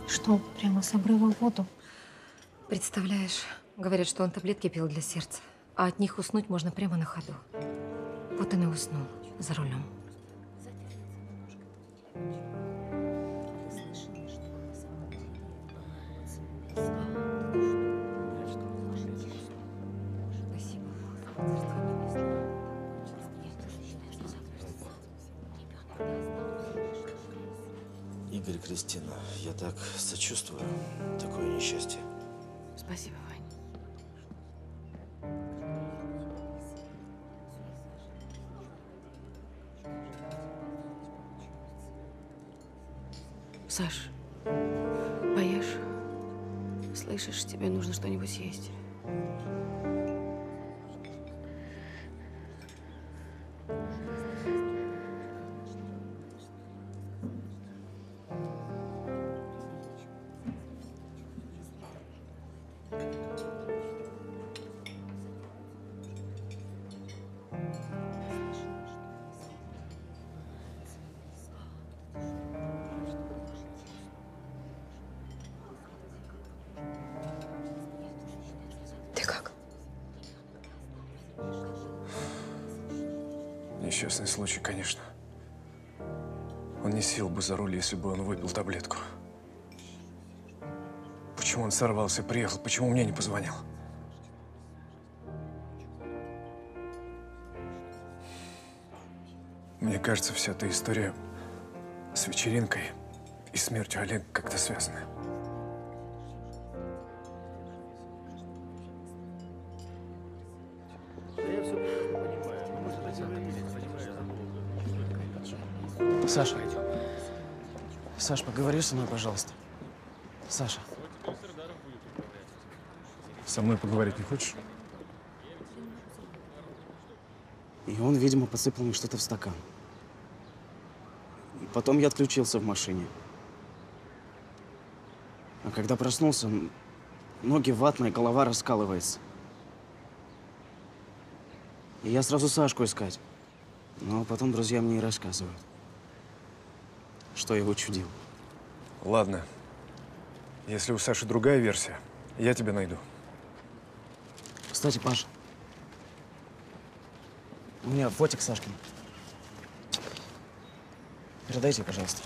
Что, прямо с обрыва в воду? Представляешь, говорят, что он таблетки пил для сердца, а от них уснуть можно прямо на ходу. Вот он и уснул за рулем. Игорь, Кристина, я так сочувствую. Такое несчастье. Спасибо, Вань. Саш, поешь? Слышишь, тебе нужно что-нибудь съесть. Ты как? Несчастный случай, конечно. Он не сел бы за руль, если бы он выпил таблетку. Почему он сорвался, приехал? Почему мне не позвонил? Мне кажется, вся эта история с вечеринкой и смертью Олега как-то связаны. Саша. Саш, поговори со мной, пожалуйста. Саша. Со мной поговорить не хочешь? И он, видимо, подсыпал мне что-то в стакан. И потом я отключился в машине. А когда проснулся, ноги ватные, голова раскалывается. И я сразу Сашку искать. Но потом друзья мне и рассказывают, что я учудил. Ладно. Если у Саши другая версия, я тебя найду. Кстати, Паш, у меня фотик Сашкин. Передайте, пожалуйста.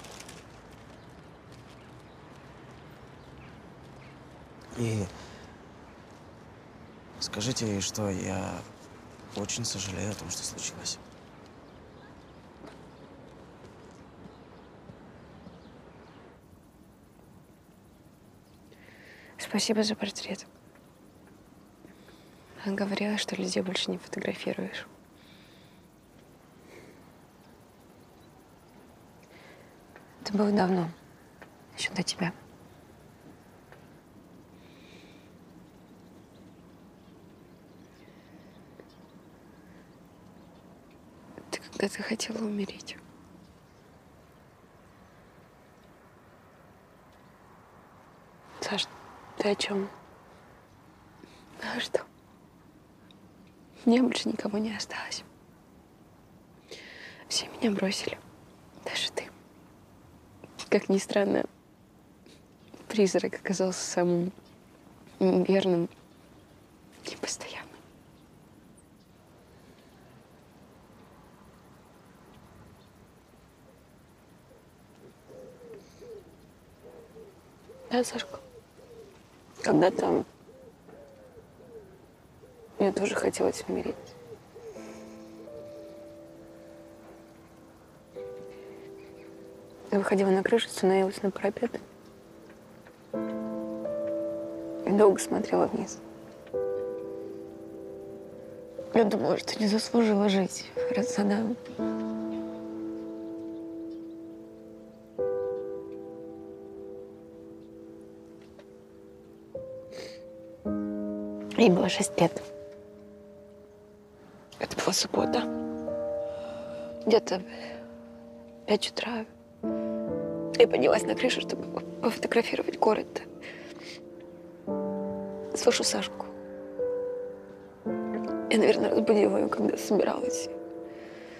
И скажите ей, что я очень сожалею о том, что случилось. Спасибо за портрет. Она говорила, что людей больше не фотографируешь. Это было давно, еще до тебя. Ты когда-то хотела умереть. Саш, ты о чем? А что? Мне больше никого не осталось. Все меня бросили. Даже ты. Как ни странно, призрак оказался самым верным и постоянным. Да, Сашка? Когда-то мне тоже хотелось умереть. Я выходила на крышу, становилась на парапет. И долго смотрела вниз. Я думала, что не заслужила жить, раз она… Ей было 6 лет. Это была суббота. Где-то в 5 утра я поднялась на крышу, чтобы пофотографировать город. Слышу Сашку. Я, наверное, разбудила ее, когда собиралась.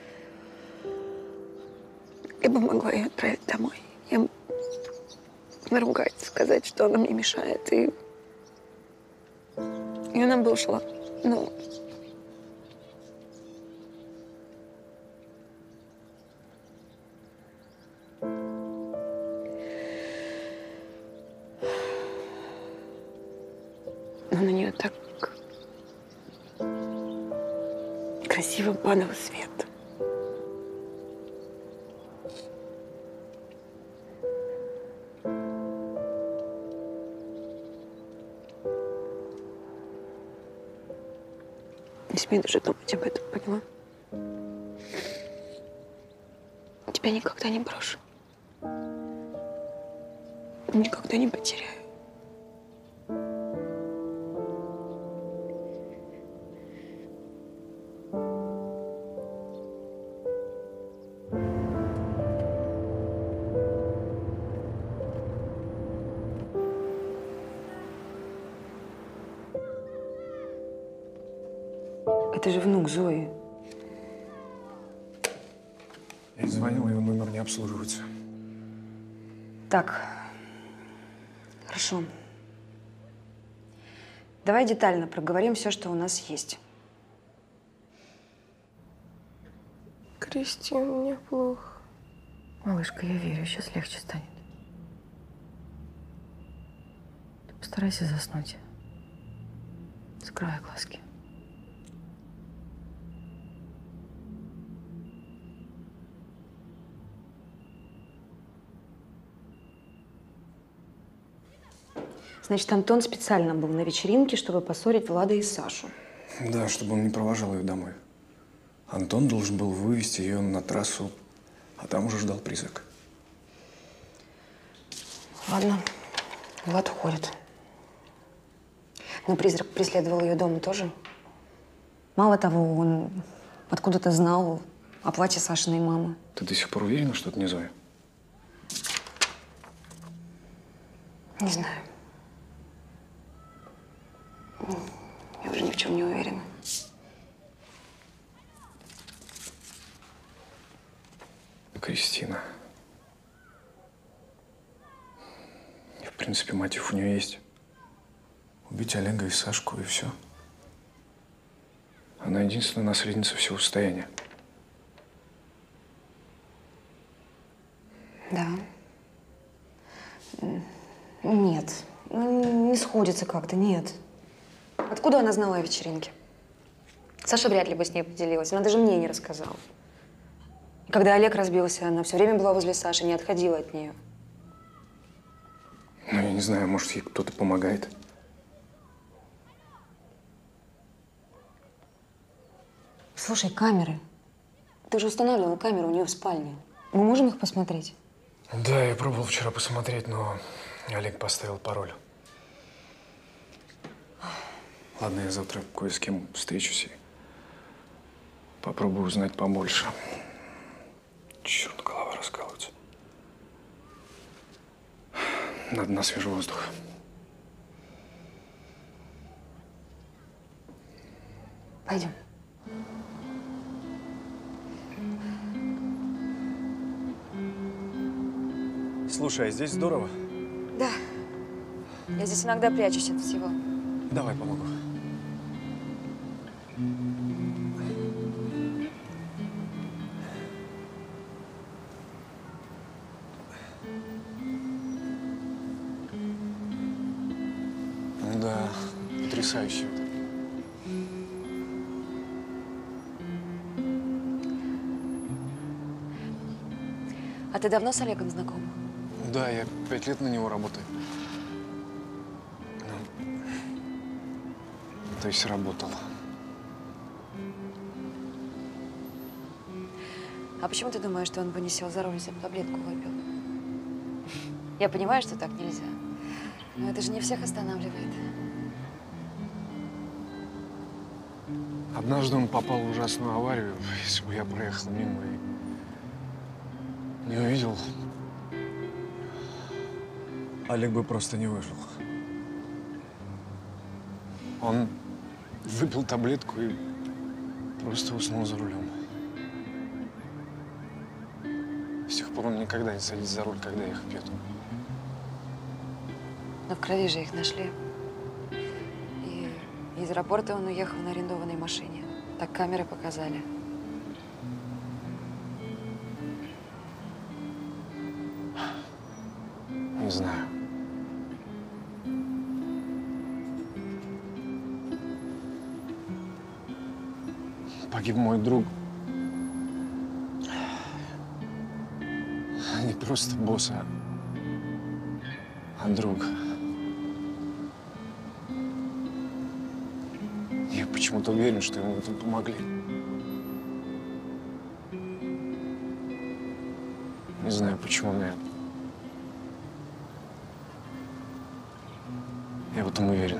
Я бы могла ее отправить домой. Я наругать, сказать, что она мне мешает. И она бы ушла. Ну, но на нее так красиво падал свет. Не смей даже думать об этом, поняла? Тебя никогда не брошу. Никогда не потеряю. Это же внук Зои. Я звонил, его номер не обслуживается. Так, хорошо. Давай детально проговорим все, что у нас есть. Кристина, мне плохо. Малышка, я верю, сейчас легче станет. Ты постарайся заснуть. Закрывай глазки. Значит, Антон специально был на вечеринке, чтобы поссорить Влада и Сашу. Да, чтобы он не провожал ее домой. Антон должен был вывести ее на трассу, а там уже ждал призрак. Ладно, Влад уходит. Но призрак преследовал ее дома тоже. Мало того, он откуда-то знал о платье Сашиной мамы. Ты до сих пор уверена, что это не Зоя? Не знаю. Я уже ни в чем не уверена. Кристина. И, в принципе, мотив у нее есть. Убить Олега и Сашку, и все. Она единственная наследница всего состояния. Да. Нет. Ну, не сходится как-то, нет. Откуда она знала о вечеринке? Саша вряд ли бы с ней поделилась. Она даже мне не рассказала. И когда Олег разбился, она все время была возле Саши, не отходила от нее. Ну, я не знаю, может, ей кто-то помогает. Слушай, камеры. Ты же устанавливал камеру у нее в спальне. Мы можем их посмотреть? Да, я пробовал вчера посмотреть, но Олег поставил пароль. Ладно, я завтра кое с кем встречусь и попробую узнать побольше. Черт, голова раскалывается. Надо на свежий воздух. Пойдем. Слушай, а здесь здорово. Да. Я здесь иногда прячусь от всего. Давай помогу. Да, потрясающе. А ты давно с Олегом знаком? Да, я 5 лет на него работаю. Ну, то есть работал. А почему ты думаешь, что он бы не сел за руль, если бы таблетку выпил? Я понимаю, что так нельзя. Но это же не всех останавливает. Однажды он попал в ужасную аварию. Если бы я проехал мимо и не увидел, Олег бы просто не выжил. Он выпил таблетку и просто уснул за рулем. С тех пор он никогда не садится за руль, когда их пьет. в крови же их нашли. И из аэропорта он уехал на арендованной машине. Так камеры показали. Не знаю. Погиб мой друг. Не просто босс, а друг. Я почему-то уверен, что ему в этом помогли. Не знаю, почему, но я в этом уверен.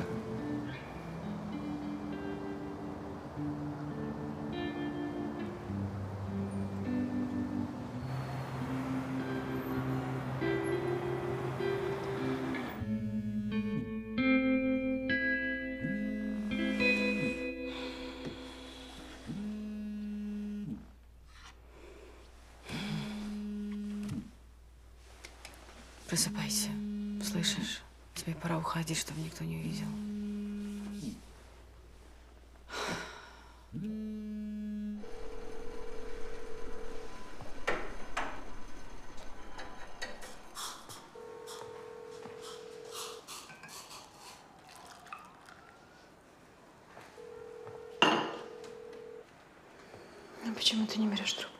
Просыпайся. Слышишь? Тебе пора уходить, чтобы никто не увидел. Ну почему ты не берешь трубку?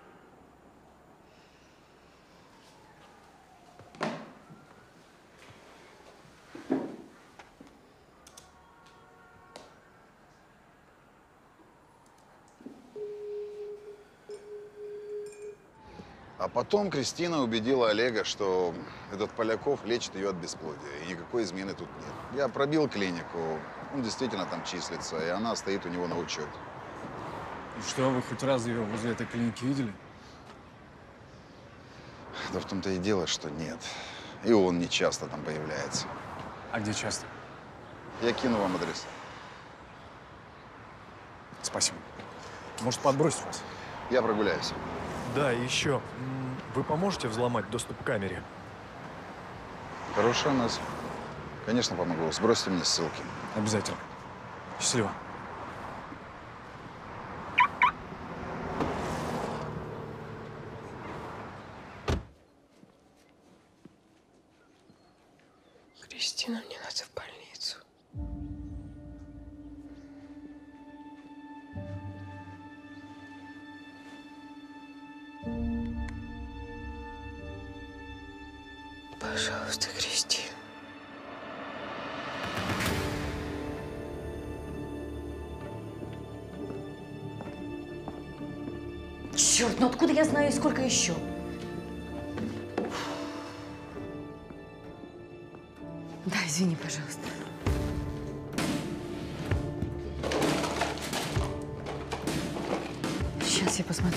А потом Кристина убедила Олега, что этот Поляков лечит ее от бесплодия, и никакой измены тут нет. Я пробил клинику, он действительно там числится, и она стоит у него на учете. И что, вы хоть раз ее возле этой клиники видели? Да в том-то и дело, что нет. И он не часто там появляется. А где часто? Я кину вам адрес. Спасибо. Может, подбросить вас? Я прогуляюсь. Да, и еще. Вы поможете взломать доступ к камере? Хорошая мысль. Конечно, помогу. Сбросьте мне ссылки. Обязательно. Счастливо. Кристина, мне надо в больницу. Пожалуйста, Кристина. Черт, ну откуда я знаю и сколько еще? Да, извини, пожалуйста. Сейчас я посмотрю.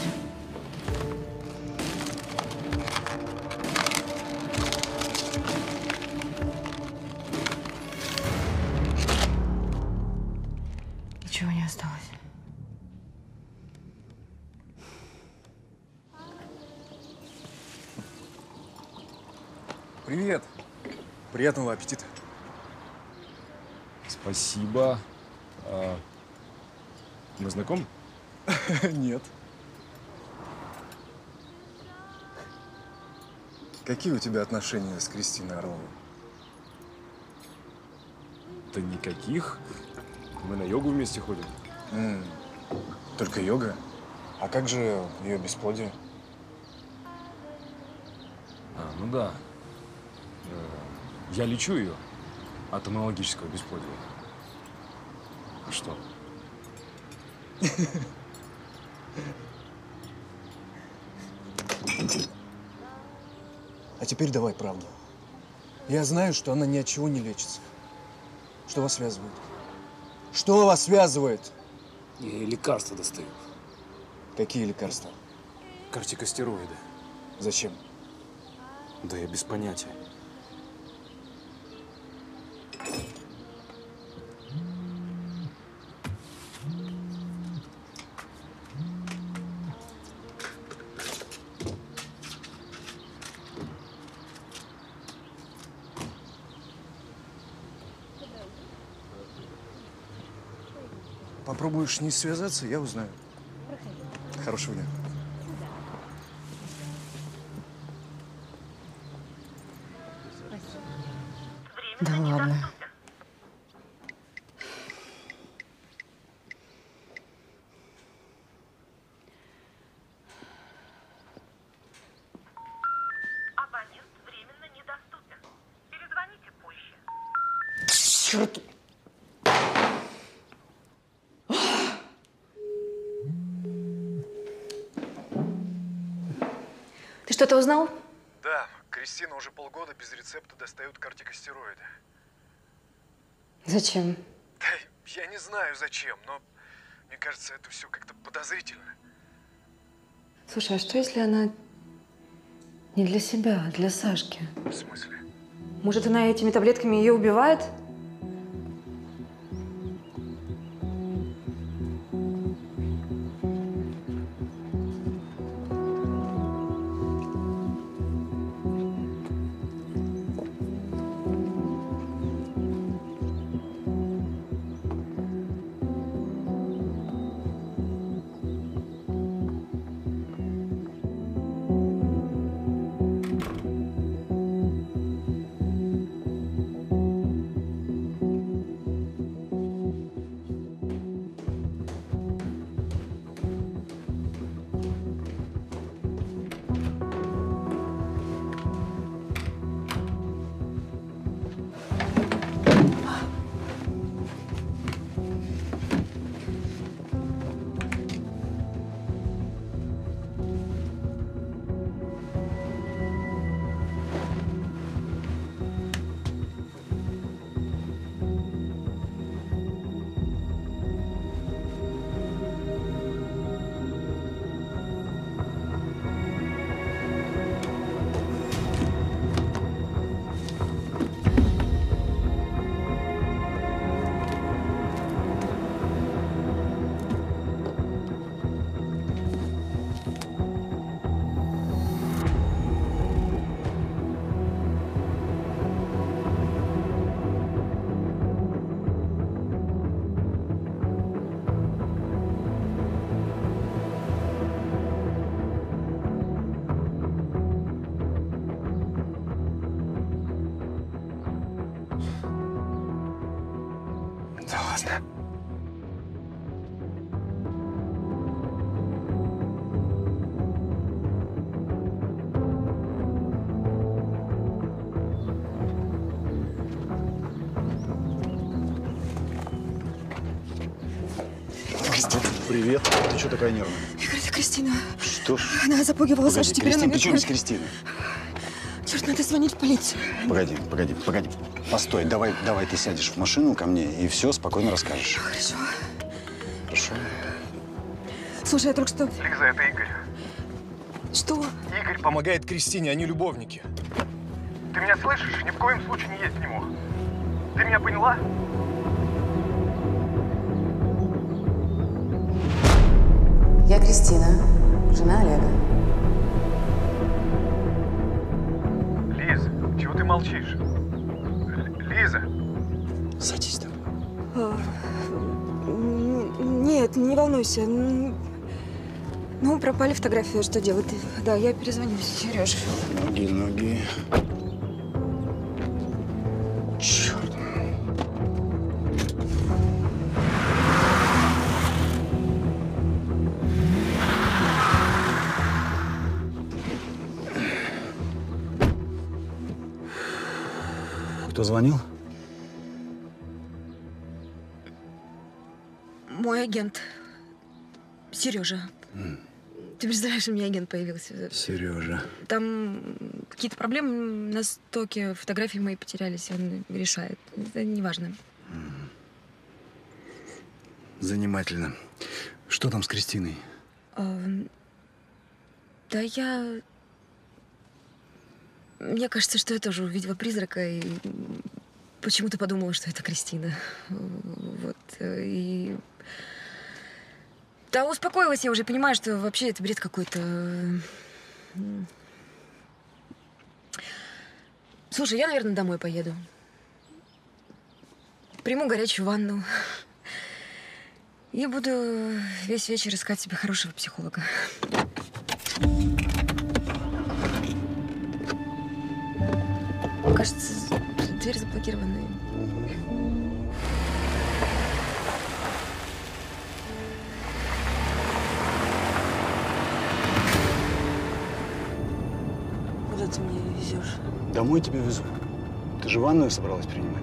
Ничего не осталось. Привет. Приятного аппетита. Спасибо. Мы знакомы? Нет. Какие у тебя отношения с Кристиной Орловой? Да никаких. Мы на йогу вместе ходим. Только йога? А как же ее бесплодие? Ну да. Я лечу ее от анологического бесплодия. А что? А теперь давай правду. Я знаю, что она ни от чего не лечится. Что вас связывает? Что вас связывает? Я ей лекарства достаю. Какие лекарства? Кортикостероиды. Зачем? Да я без понятия. Попробуешь не связаться, я узнаю. Хорошего дня. Да ладно. Абонент временно недоступен. Перезвоните позже. Черт! Ты что-то узнал? Да, Кристина уже полгода без рецепта достает кортикостероиды. Зачем? Да, я не знаю зачем, но мне кажется, это все как-то подозрительно. Слушай, а что если она не для себя, а для Сашки? В смысле? Может, она этими таблетками ее убивает? Да ладно. Кристина. Привет. Ты что такая нервная? Игорь, это Кристина. Что? Она запугивала Сашу, теперь она... Кристина, при чем здесь Кристина? Черт, надо звонить в полицию. Погоди. Постой, давай ты сядешь в машину ко мне и все спокойно расскажешь. Хорошо. Хорошо. Слушай, я только что... Лиза, это Игорь. Что? Игорь помогает Кристине, они любовники. Ты меня слышишь? Ни в коем случае не едь к нему. Ты меня поняла? Я Кристина, жена Олега. Лиза, чего ты молчишь? Лиза! Садись там. Нет, не волнуйся. Ну, пропали фотографии, что делать? Да, я перезвоню Сереже. Ноги. Черт. Кто звонил? Мой агент. Сережа. Ты представляешь, у меня агент появился. Сережа. Там какие-то проблемы на стоке, фотографии мои потерялись, он решает. Это неважно. Занимательно. Что там с Кристиной? Да мне кажется, что я тоже увидела призрака и почему-то подумала, что это Кристина. Вот. И... Да, успокоилась я уже, понимаю, что вообще это бред какой-то. Слушай, я, наверное, домой поеду. Приму горячую ванну. Я буду весь вечер искать себе хорошего психолога. Кажется, дверь заблокирована. Куда ты меня везешь? Домой тебя везу. Ты же ванную собралась принимать.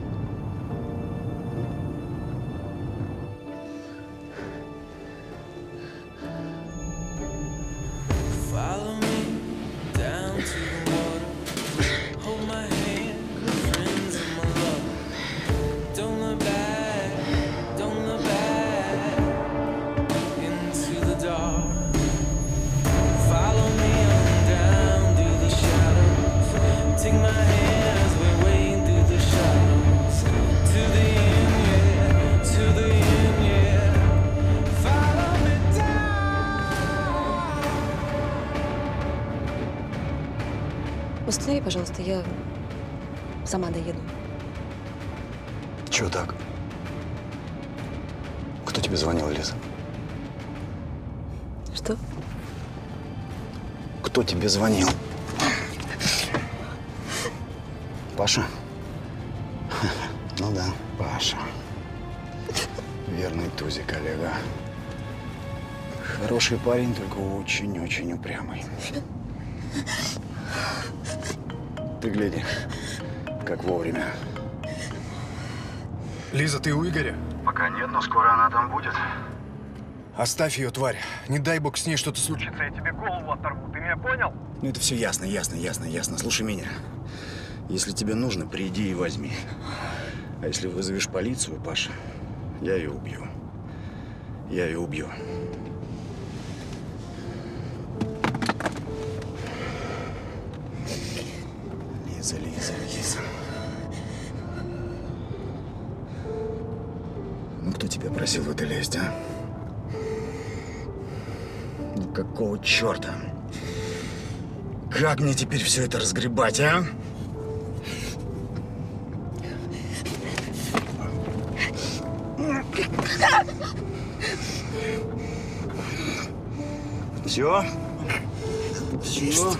Останови, пожалуйста, я сама доеду. Чего так? Кто тебе звонил, Лиза? Что? Кто тебе звонил? Паша? Ну да, Паша. Верный тузик, коллега. Хороший парень, только очень-очень упрямый. Ты гляди, как вовремя. Лиза, ты у Игоря? Пока нет, но скоро она там будет. Оставь ее, тварь. Не дай бог с ней что-то случится, я тебе голову оторву. Ты меня понял? Ну это все ясно. Слушай меня. Если тебе нужно, приди и возьми. А если вызовешь полицию, Паша, я ее убью. Я ее убью. Лиза. Ну кто тебя просил в это лезть, а? Ну какого черта? Как мне теперь все это разгребать, а? Все? Все?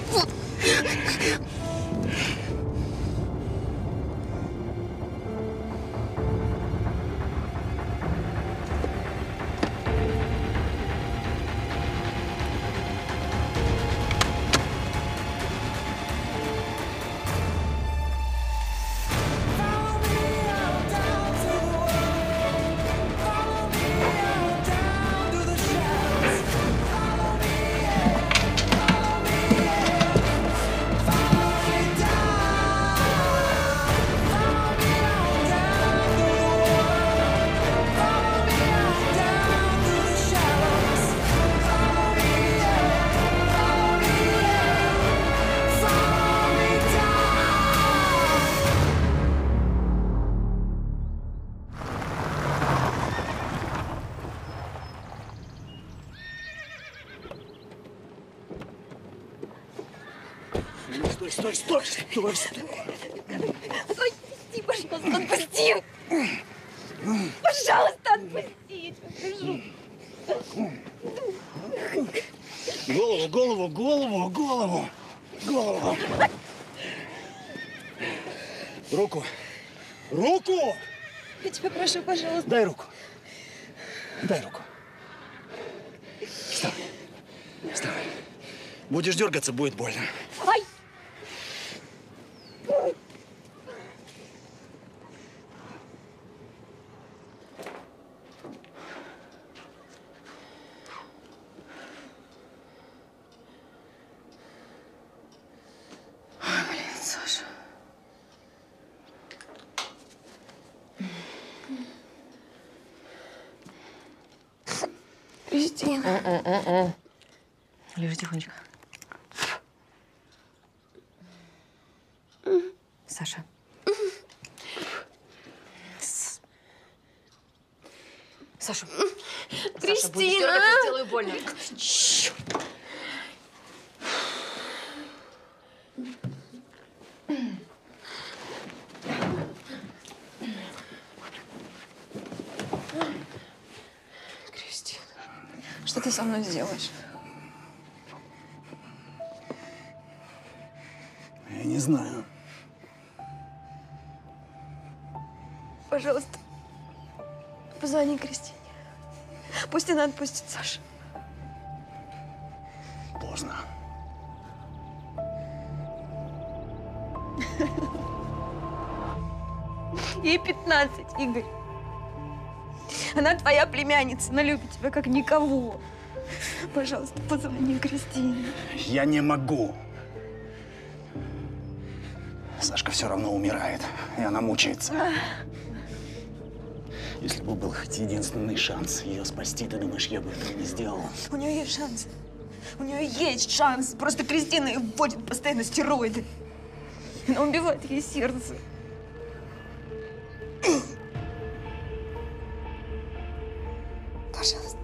Стой! Отпусти, пожалуйста, отпусти! Пожалуйста, отпусти! Голову! Руку! Я тебя прошу, пожалуйста. Дай руку. Вставай. Будешь дергаться, будет больно. Ай! Саша. Кристина. Лежи тихонечко. Саша. Саша. Кристина! Будешь дергаться, сделаю больно. Что ты со мной сделаешь? Я не знаю. Пожалуйста, позвони Кристине. Пусть она отпустит Сашу. Поздно. Ей 15, Игорь. Она твоя племянница, она любит тебя как никого. Пожалуйста, позвони Кристине. Я не могу. Сашка все равно умирает, и она мучается. Если бы был хоть единственный шанс ее спасти, ты думаешь, я бы этого не сделал? У нее есть шанс. У нее есть шанс. Просто Кристина ее вводит постоянно стероиды. Она убивает ей сердце. Пожалуйста.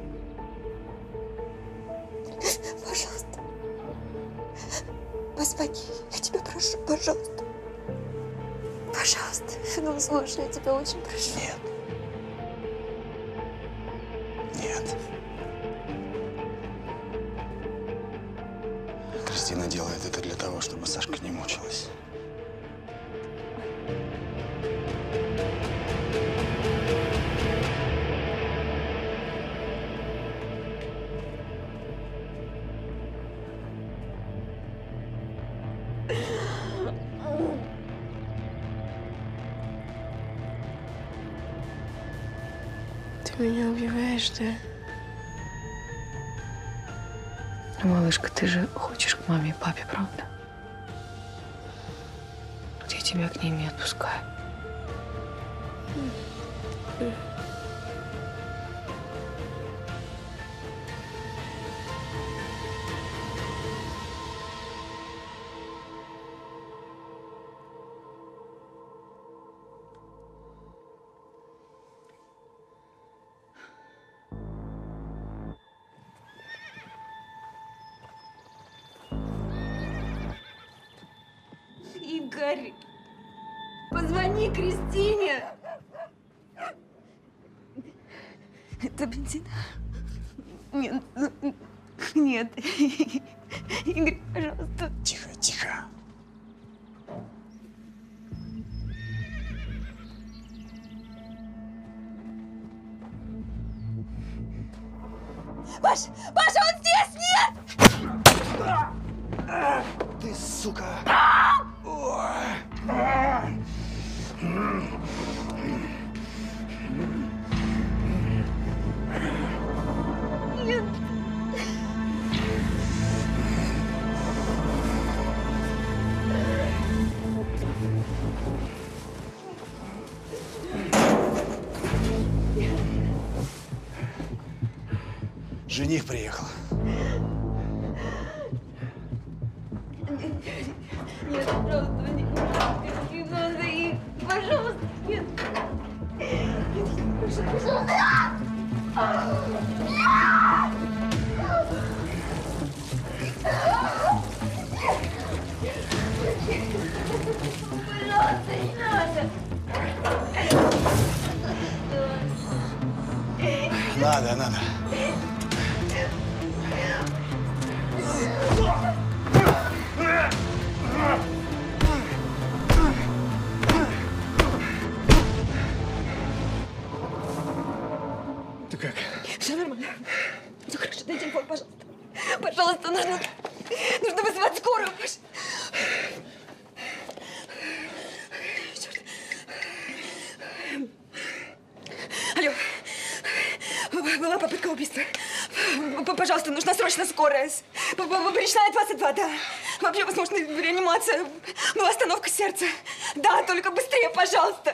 Пожалуйста. Позвони. Я тебя прошу, пожалуйста. Пожалуйста. Ну, слушай, я тебя очень прошу. Нет. Нет. Кристина делает это для того, чтобы Сашка не мучилась. Ты меня убиваешь, да? Ну, малышка, ты же хочешь к маме и папе, правда? Вот я тебя к ним не отпускаю. Игорь, позвони Кристине. Это бензин? Нет, нет. Игорь, пожалуйста. Тихо, тихо. Паша, Паша, он здесь! Нет! Ты, сука! Нет. Жених приехал. Нет, пожалуйста, не надо, и, пожалуйста, нет. Пожалуйста. Пожалуйста, не надо. Надо, надо. Ты как? Все нормально. Все хорошо, дай телефон, пожалуйста. Пожалуйста, нужно вызывать скорую. Черт. Алло. Была попытка убийства. Пожалуйста, нужна срочно скорая. Речная 22, да. Вообще, возможно, реанимация. Была остановка сердца. Да, только быстрее, пожалуйста.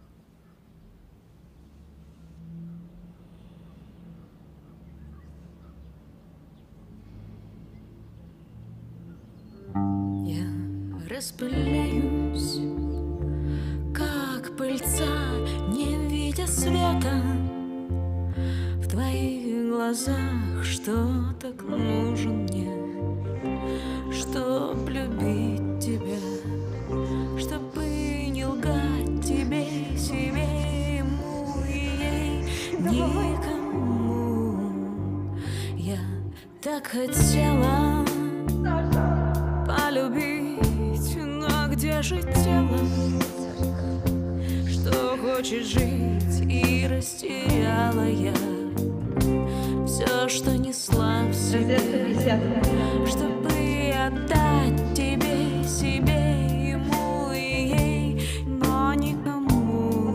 Распыляюсь, как пыльца, не видя света. В твоих глазах, что так нужен мне, чтоб любить тебя, чтобы не лгать тебе, себе, ему и ей, никому. так хотела полюбить, но где же тело, что хочет жить, и растеряла я все, что несла в себе, чтобы отдать тебе, себе, ему и ей, но никому.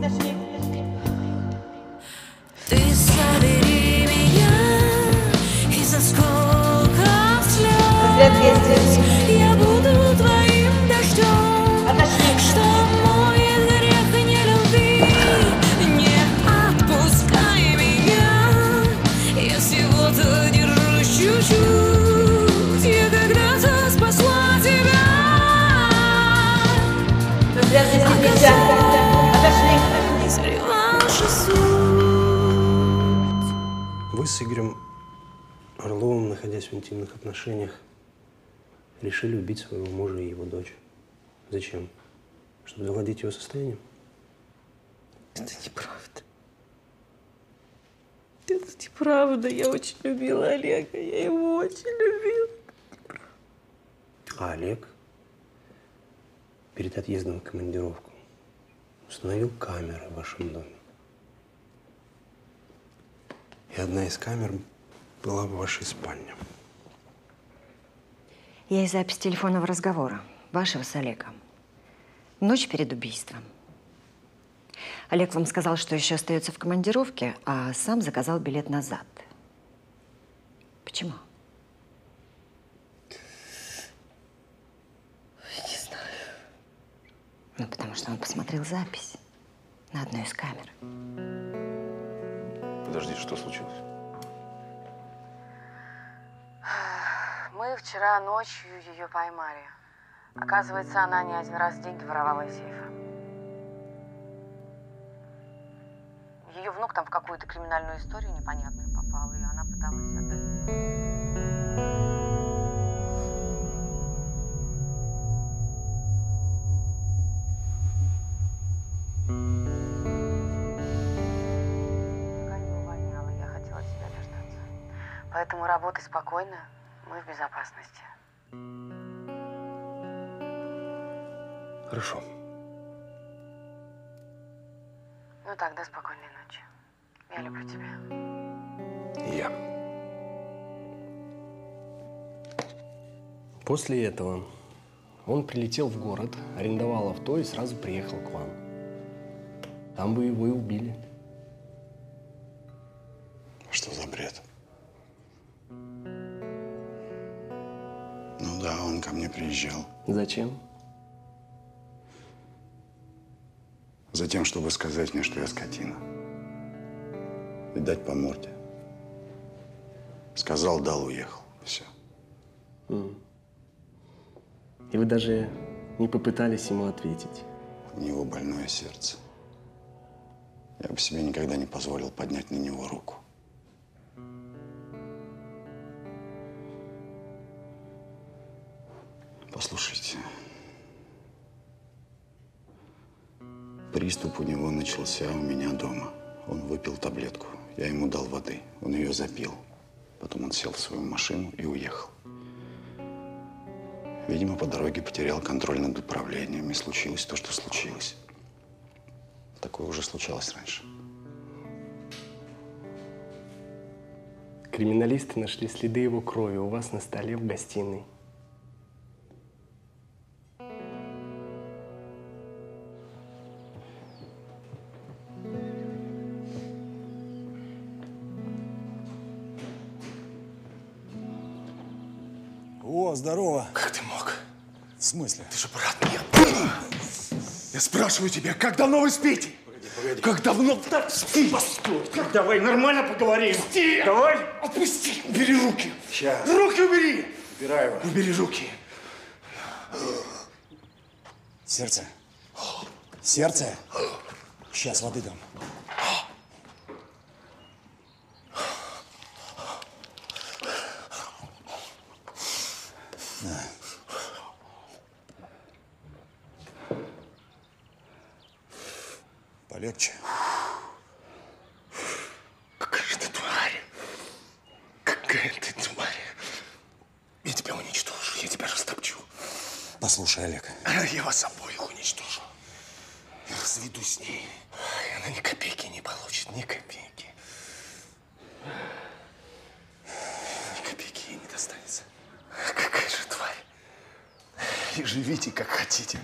Ты собери меня из осколков слез. Я буду твоим дождем, что моет грех нелюбви. Не отпускай меня, я всего-то держусь чуть-чуть. Я когда-то спасла тебя. Зрела суть. Вы с Игорем Орловым, находясь в интимных отношениях, решили убить своего мужа и его дочь. Зачем? Чтобы завладеть его состоянием? Это неправда. Это неправда. Я очень любила Олега. Я его очень любила. А Олег перед отъездом в командировку установил камеры в вашем доме. И одна из камер была в вашей спальне. Есть запись телефонного разговора вашего с Олегом. Ночь перед убийством. Олег вам сказал, что еще остается в командировке, а сам заказал билет назад. Почему? Не знаю. Ну, потому что он посмотрел запись на одной из камер. Подожди, что случилось? Мы вчера ночью ее поймали. Оказывается, она не один раз деньги воровала из сейфа. Ее внук там в какую-то криминальную историю непонятную попал, и она пыталась отдать. Пока не увольняла, я хотела от тебя дождаться. Поэтому работай спокойно, мы в безопасности. Хорошо. Ну тогда спокойной ночи. Я люблю тебя. И я. После этого он прилетел в город, арендовал авто и сразу приехал к вам. Там вы его и убили. Что за бред? Ну да, он ко мне приезжал. Зачем? Затем, чтобы сказать мне, что я скотина. И дать по морде. Сказал, дал, уехал. Все. И вы даже не попытались ему ответить? У него больное сердце. Я бы себе никогда не позволил поднять на него руку. Послушайте. Приступ у него начался у меня дома. Он выпил таблетку. Я ему дал воды. Он ее запил. Потом он сел в свою машину и уехал. Видимо, по дороге потерял контроль над управлением. И случилось то, что случилось. Такое уже случалось раньше. Криминалисты нашли следы его крови у вас на столе в гостиной. О, здорово. Как ты мог? В смысле? Ты же брат мне. Я спрашиваю тебя, как давно вы спите? Погоди. Как давно? Так, спи. Постой. Давай нормально поговорим. Пусти. Давай. Отпусти. Убери руки. Сейчас. Руки убери. Убирай его. Убери руки. Сердце. Сердце. Сейчас воды дам. На. Полегче. Какая же ты тварь. Какая ты тварь. Послушай, Олег. Я вас обоих уничтожу. Я разведусь с ней. Она ни копейки не получит, ни копейки. Ни копейки ей не достанется. Какая же тварь. И живите, как хотите.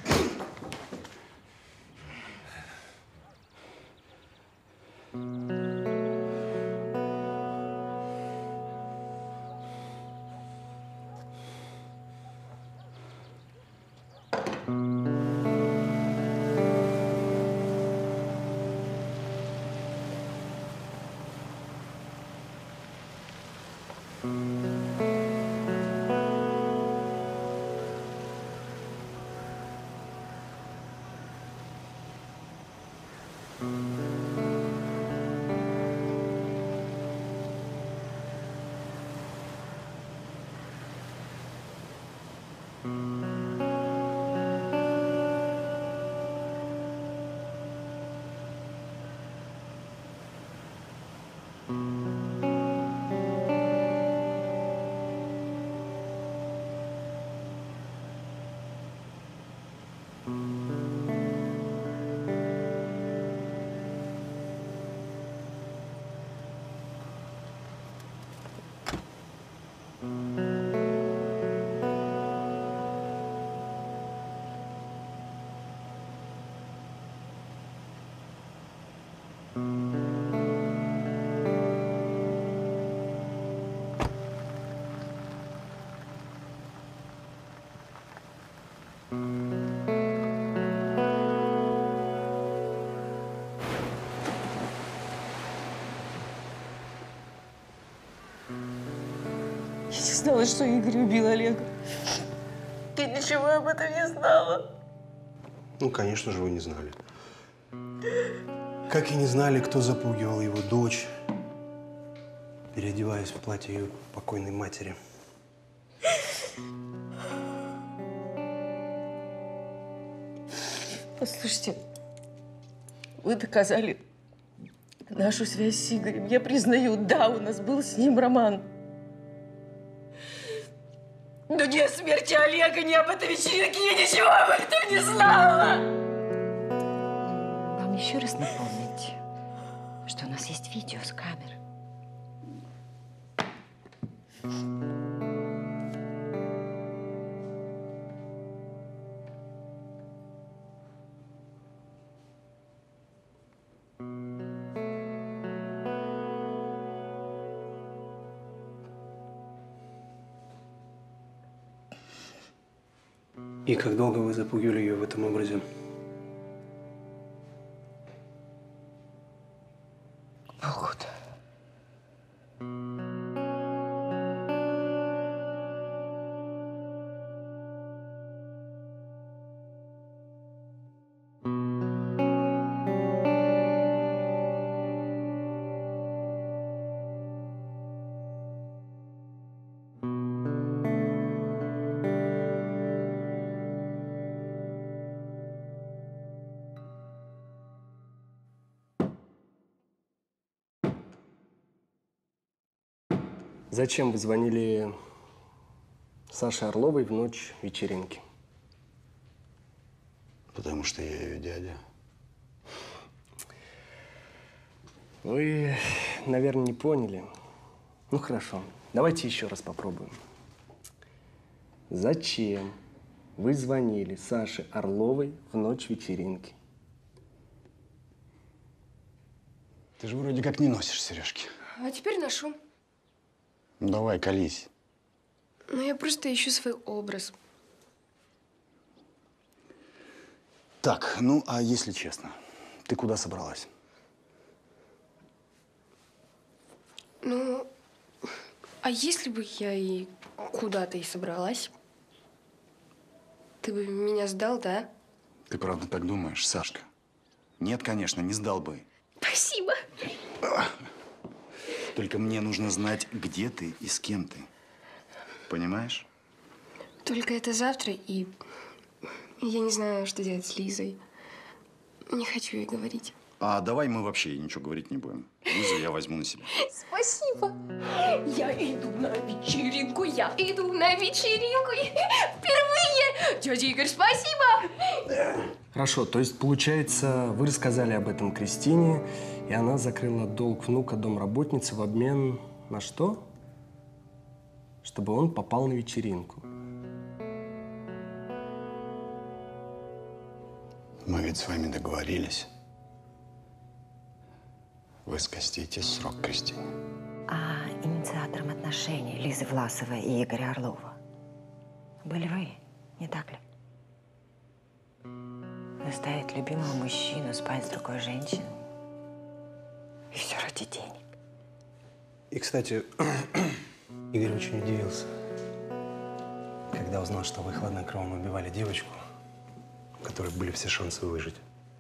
Я не знала, что Игорь убил Олега. Ты ничего об этом не знала? Ну, конечно же, вы не знали. Как и не знали, кто запугивал его дочь, переодеваясь в платье ее покойной матери. Послушайте, вы доказали нашу связь с Игорем. Я признаю, да, у нас был с ним роман. Но ни о смерти Олега, ни об этой вечеринке я ничего об этом не знала. Вам еще раз напомнить, что у нас есть видео с камер. И как долго вы запугивали ее в этом образе? Полгода. Зачем вы звонили Саше Орловой в ночь вечеринки? Потому что я ее дядя. Вы, наверное, не поняли. Ну, хорошо. Давайте еще раз попробуем. Зачем вы звонили Саше Орловой в ночь вечеринки? Ты же вроде как не носишь сережки. А теперь ношу. Ну, давай, колись. Но я просто ищу свой образ. Так, ну, а если честно, ты куда собралась? Ну, а если бы я и куда-то и собралась, ты бы меня сдал, да? Ты правда так думаешь, Сашка? Нет, конечно, не сдал бы. Спасибо. Только мне нужно знать, где ты и с кем ты. Понимаешь? Только это завтра, и я не знаю, что делать с Лизой. Не хочу ей говорить. А давай мы вообще ничего говорить не будем. Лизу я возьму на себя. Спасибо. Я иду на вечеринку, я иду на вечеринку. Впервые. Дядя Игорь, спасибо. Хорошо, то есть, получается, вы рассказали об этом Кристине, и она закрыла долг внука домработницы в обмен на что? Чтобы он попал на вечеринку. Мы ведь с вами договорились. Вы скостите срок Кристине. А инициатором отношений Лизы Власовой и Игоря Орлова были вы, не так ли? Заставить любимого мужчину спать с другой женщиной. И все ради денег. И, кстати, Игорь очень удивился, когда узнал, что вы хладнокровно убивали девочку, у которой были все шансы выжить.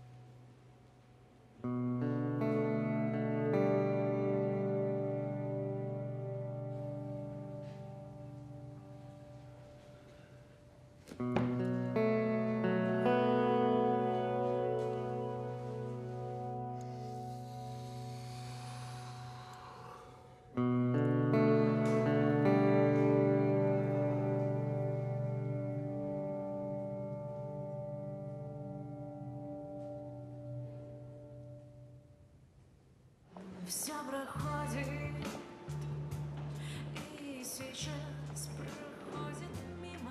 Все проходит, и сейчас проходит мимо.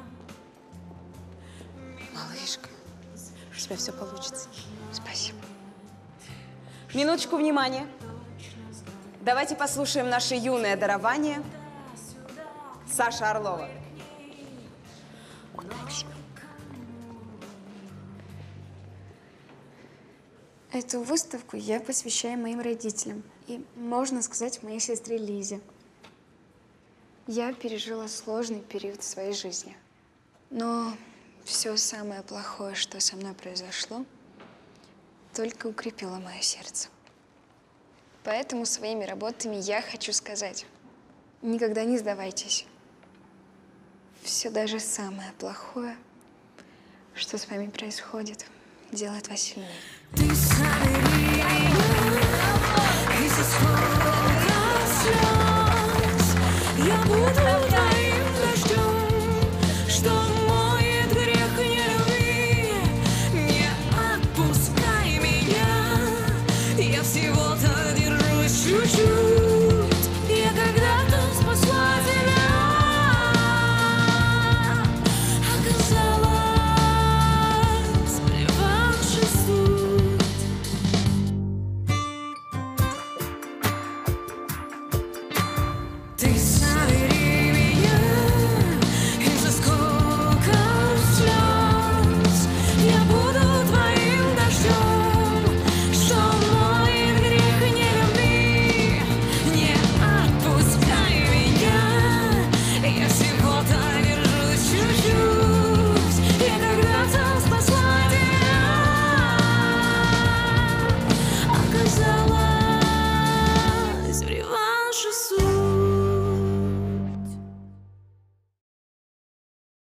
Малышка, у тебя все получится. Спасибо. Минуточку внимания. Давайте послушаем наше юное дарование. Саша Орлова. Эту выставку я посвящаю моим родителям и, можно сказать, моей сестре Лизе. Я пережила сложный период в своей жизни. Но все самое плохое, что со мной произошло, только укрепило мое сердце. Поэтому своими работами я хочу сказать: никогда не сдавайтесь. Все даже самое плохое, что с вами происходит, делает вас сильнее. Ты собери меня.